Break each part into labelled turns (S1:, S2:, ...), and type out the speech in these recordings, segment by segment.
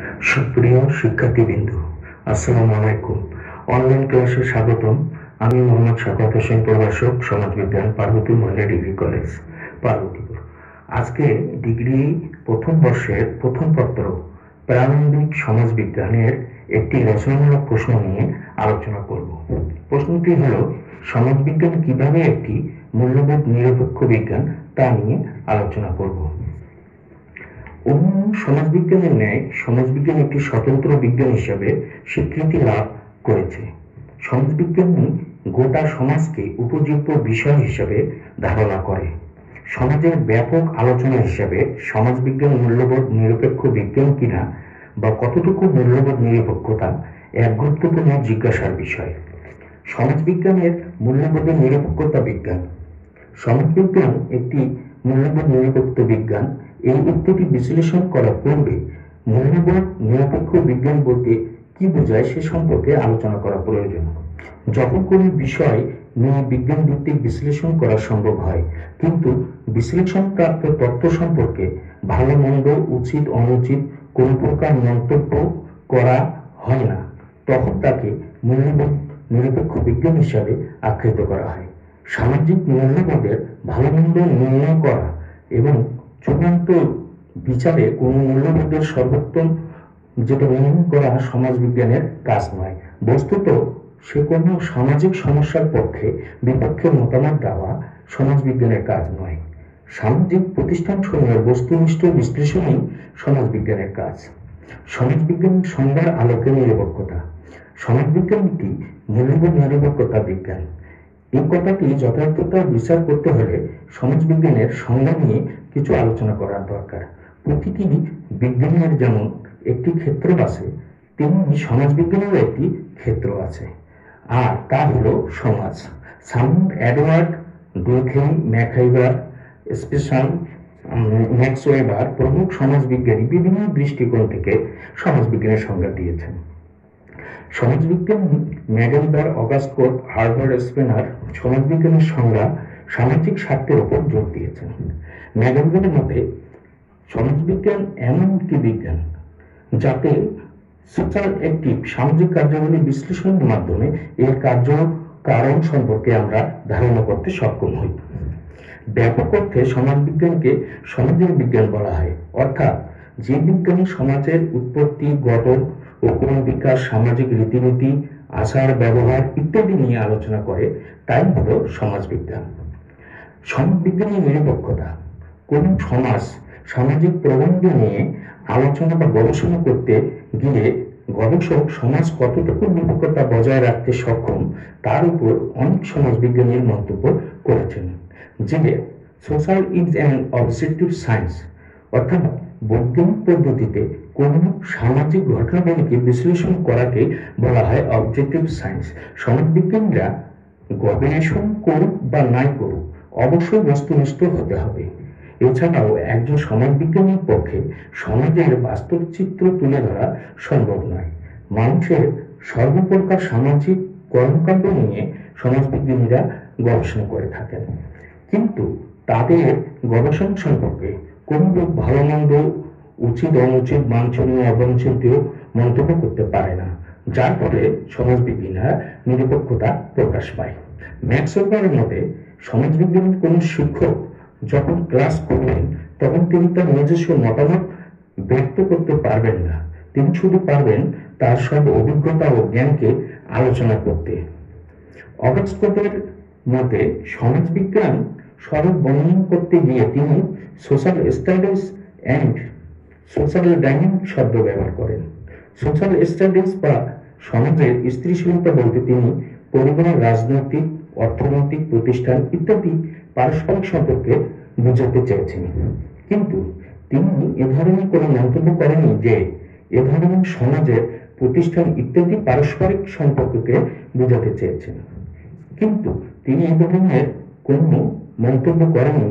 S1: সুপ্রিয় শিক্ষার্থীবৃন্দ, আসসালামু আলাইকুম। অনলাইন ক্লাসে স্বাগতম। আমি মোহাম্মদ শাকাত হোসেন, প্রভাষক, সমাজবিজ্ঞান, পার্বতী মহিলা ডিগ্রি কলেজ, পার্বতীপুর। আজকে ডিগ্রি প্রথম বর্ষের প্রথম পত্র প্রারম্ভিক সমাজবিজ্ঞানের একটি রচনামূলক প্রশ্ন নিয়ে আলোচনা করব। প্রশ্নটি হলো, সমাজবিজ্ঞান কিভাবে একটি মূল্যবোধ নিরপেক্ষ বিজ্ঞান তা নিয়ে আলোচনা করব। অন্যান্য সমাজবিজ্ঞানের ন্যায় সমাজবিজ্ঞান একটি স্বতন্ত্র বিজ্ঞান হিসাবে স্বীকৃতি লাভ করেছে। সমাজবিজ্ঞানী গোটা সমাজকে উপযোগ্য বিষয় হিসাবে ধারণা করে। সমাজের ব্যাপক আলোচনা হিসাবে সমাজবিজ্ঞান মূল্যবোধ নিরপেক্ষ বিজ্ঞান কিনা বা কতটুকু মূল্যবোধ নিরপেক্ষতা এক গুরুত্বপূর্ণ জিজ্ঞাসার বিষয়। সমাজবিজ্ঞানের মূল্যবোধের নিরপেক্ষতা বিজ্ঞান। সমাজবিজ্ঞান একটি মূল্যবোধ নিরপেক্ষ বিজ্ঞান। এই উক্তিটি বিশ্লেষণ করার পূর্বে মূল্যবোধ নিরপেক্ষ বিজ্ঞান বলতে কি বোঝায় সে সম্পর্কে আলোচনা করা প্রয়োজন। যখন কোনো বিষয় নিয়ে বিজ্ঞান ভিত্তিক বিশ্লেষণ করা সম্ভব হয়, কিন্তু বিশ্লেষণপ্রাপ্ত তথ্য সম্পর্কে ভালো মন্দ, উচিত অনুচিত কোনো প্রকার মন্তব্য করা হয় না, তখন তাকে মূল্যবোধ নিরপেক্ষ বিজ্ঞান হিসাবে আখ্যায়িত করা হয়। সামাজিক মূল্যবোধের ভালো মন্দ নির্ণয় করা এবং চূড়ান্ত বিচারে কোন মূল্যবোধের সর্বোত্তম যেটা নির্ণয় করা সমাজবিজ্ঞানের কাজ নয়। বস্তুত সে কোনো সামাজিক সমস্যার পক্ষে বিপক্ষে মতামত দেওয়া সমাজবিজ্ঞানের কাজ নয়। সামাজিক প্রতিষ্ঠান সমূহের বস্তুনিষ্ঠ বিশ্লেষণই সমাজবিজ্ঞানের কাজ। সমাজবিজ্ঞান সংজ্ঞার আলোকে নিরপেক্ষতা। সমাজবিজ্ঞান একটি মূল্যবোধ নিরপেক্ষতা বিজ্ঞান। এই কথাটি যথার্থতা বিচার করতে হলে সমাজবিজ্ঞানের সংজ্ঞা নিয়ে কিছু আলোচনা করার দরকার। প্রতিটি বিজ্ঞানের যেমন একটি ক্ষেত্র আছে, তেমনি সমাজবিজ্ঞানেরও একটি ক্ষেত্র আছে, আর তা হলো সমাজ। সামুয়েল এডওয়ার্ড ডুর্খেইম, ম্যাকইভার, স্পেশাল, ম্যাক্স ওয়েবার প্রমুখ সমাজবিজ্ঞানী বিভিন্ন দৃষ্টিকোণ থেকে সমাজবিজ্ঞানের সংজ্ঞা দিয়েছেন। সমাজবিজ্ঞানী ম্যাকইভার, অগাস্ট, হার্বার্ট স্পেনার সমাজবিজ্ঞানের সংজ্ঞা সামাজিক স্বার্থের উপর জোর দিয়েছেন। ম্যাকইভারের মতে সমাজবিজ্ঞান এমন একটি বিজ্ঞান যাতে সোশ্যাল অ্যাক্টিভ সামাজিক কার্যাবলী বিশ্লেষণের মাধ্যমে এর কার্য কারণ সম্পর্কে আমরা ধারণা করতে সক্ষম হই। ব্যাপক অর্থে সমাজবিজ্ঞানকে সমাজের বিজ্ঞান বলা হয়, অর্থাৎ যে বিজ্ঞানী সমাজের উৎপত্তি, গঠন ও ক্রমবিকাশ, সামাজিক রীতিনীতি, আচার ব্যবহার ইত্যাদি নিয়ে আলোচনা করে তাই হলো সমাজবিজ্ঞান। সমাজবিজ্ঞানের নিরপেক্ষতা। কোন সমাজ সামাজিক প্রবন্ধ নিয়ে আলোচনা বা গবেষণা করতে গিয়ে গবেষক সমাজ কতটুকু নিরপেক্ষতা বজায় রাখতে সক্ষম তার উপর অনেক সমাজবিজ্ঞানীর মন্তব্য করেছেন। যে social is an objective science, অর্থাৎ বৈজ্ঞানিক পদ্ধতিতে কোন সামাজিক ঘটনাবলীকে বিশ্লেষণ করাকে বলা হয় অবজেক্টিভ সায়েন্স। সমাজবিজ্ঞানীরা গবেষণা করুক বা নাই করুক অবশ্যই বস্তুনিষ্ঠ হতে হবে। এছাড়াও একজন সমাজবিজ্ঞানীর পক্ষে সমাজের বাস্তব চিত্র তুলে ধরা সম্ভব নয়। মানুষের সর্বপ্রকার সামাজিক কর্মকাণ্ড নিয়ে সমাজবিজ্ঞানীরা গবেষণা করে থাকেন, কিন্তু তাদের গবেষণা সম্পর্কে কোন লোক ভালো মন্দ, উচিত অনুচিত, বাঞ্ছনীয় অবাঞ্ছনীয় মন্তব্য করতে পারে না, যার ফলে সমাজবিজ্ঞানীরা নিরপেক্ষতা প্রকাশ পায়। ম্যাক্স ওয়েবারের মতে সমাজবিজ্ঞানের কোন শিক্ষক যখন ক্লাস করবেন তখন তিনি তার নিজস্ব মতামত ব্যক্ত করতে পারবেন না, তিনি শুধু পারবেন তার সব অভিজ্ঞতা ও জ্ঞানকে আলোচনা করতে। অগাস্টের মতে সমাজবিজ্ঞান স্বরূপ বর্ণনা করতে গিয়ে তিনি social studies and social dynamic শব্দ ব্যবহার করেন। সোশ্যাল স্টাডিজ বা সমাজের স্থিতিশীলতা বলতে তিনি পরিবার, রাজনৈতিক, অর্থনৈতিক প্রতিষ্ঠান ইত্যাদি পারস্পরিক সম্পর্কে বোঝাতে চেয়েছেন, কিন্তু তিনি এ ধরনের কোনো মন্তব্য করেননি যে এ ধরনের সমাজের প্রতিষ্ঠান ইত্যাদি পারস্পরিক সম্পর্ককে বোঝাতে চেয়েছেন। কিন্তু তিনি এ ধরনের কোনো মন্তব্য করেননি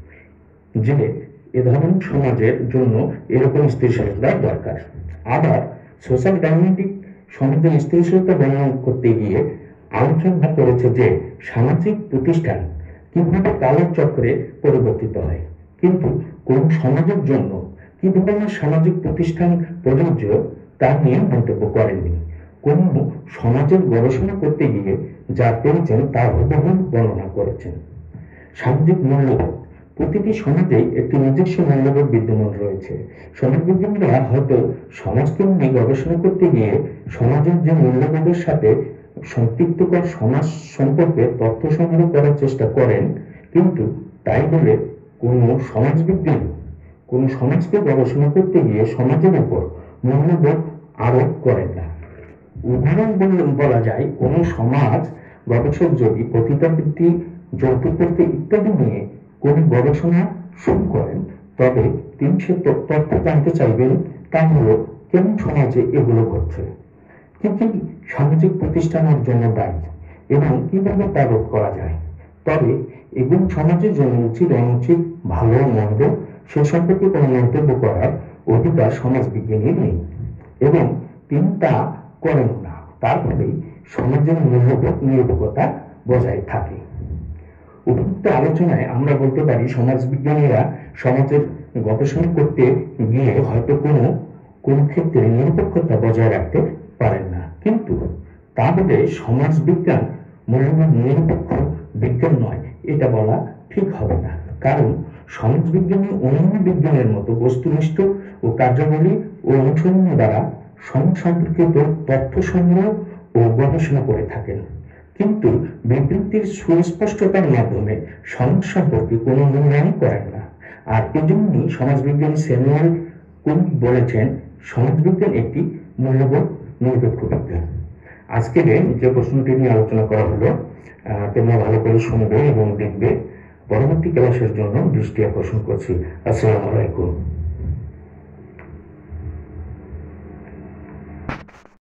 S1: যে এ ধরনের সমাজের জন্য এরকম স্থিতিশীলতা দরকার। আবার সোশ্যাল ডাইনামিক সমাজের স্থিতিশীলতা বর্ণনা করতে গিয়ে আলোচনা করেছে যে সামাজিক প্রতিষ্ঠান কিভাবে কালের চক্রে পরিবর্তিত হয়, কিন্তু কোন সমাজের জন্য কি ধরনের সামাজিক প্রতিষ্ঠান প্রযোজ্য তা নিয়ে মন্তব্য করেননি। কোন সমাজের গবেষণা করতে গিয়ে যা পেয়েছেন তা হুবহু বর্ণনা করেছেন। সামাজিক মূল্যবোধ, প্রতিটি সমাজেই একটি নিজস্ব মূল্যবোধ বিদ্যমান রয়েছে। সমাজবিজ্ঞানীরা হয়তো সমাজকে নিয়ে গবেষণা করতে গিয়ে সমাজের যে মূল্যবোধের সাথে সম্পৃক্তকর সমাজ সম্পর্কে তথ্য সংগ্রহ করার চেষ্টা করেন, কিন্তু তাই বলে কোনো সমাজবিজ্ঞানী কোনো সমাজকে গবেষণা করতে গিয়ে সমাজের উপর মূল্যবোধ আরোপ করেন না। উদাহরণ বলা যায়, কোনো সমাজ গবেষক যদি পতিতাবৃত্তি, যৌতুকবৃত্তি ইত্যাদি নিয়ে কোনো গবেষণা শুরু করেন, তবে তিনি সে তথ্য জানতে চাইবেন তা হলো কেন সমাজে এগুলো ঘটছে, কি কি সামাজিক প্রতিষ্ঠানের জন্য দায়ী এবং কিভাবে তা রোধ করা যায়। তবে এগুলো সমাজের জন্য উচিত অনুচিত, ভালো মন্দ সে সম্পর্কে কোনো মন্তব্য করার অধিকার সমাজবিজ্ঞানীর নেই এবং তিনি তা করেন না। তার ফলেই সমাজের মূল্যবোধ নিরপেক্ষতা বজায় থাকে। উপযুক্ত আলোচনায় আমরা বলতে পারি সমাজবিজ্ঞানীরা সমাজের গবেষণা করতে গিয়ে হয়তো কোন ক্ষেত্রে নিরপেক্ষতা বজায় রাখতে পারেন না, কিন্তু তাহলে সমাজবিজ্ঞান মূল্যবোধ নিরপেক্ষ বিজ্ঞান নয় এটা বলা ঠিক হবে না। কারণ সমাজবিজ্ঞানী অন্যান্য বিজ্ঞানের মতো বস্তুনিষ্ঠ ও কার্যাবলী ও অনুসরণ দ্বারা সমাজ সম্পর্কিত তথ্য সংগ্রহ ও গবেষণা করে থাকেন, কিন্তু বিবৃতির সুস্পষ্টতার মাধ্যমে সমাজ সম্পর্কে কোনো মূল্যায়ন করেন না। আর এজন্যই সমাজবিজ্ঞানী স্যামুয়েল কুলিক বলেছেন, সমাজবিজ্ঞান একটি মূল্যবোধ নিরপেক্ষ বিজ্ঞান। আজকে যে প্রশ্নটি নিয়ে আলোচনা করা হলো, তোমরা ভালো করে শুনবে এবং দেখবে। পরবর্তী ক্লাসের জন্য দৃষ্টি আকর্ষণ করছি। আসসালামু আলাইকুম।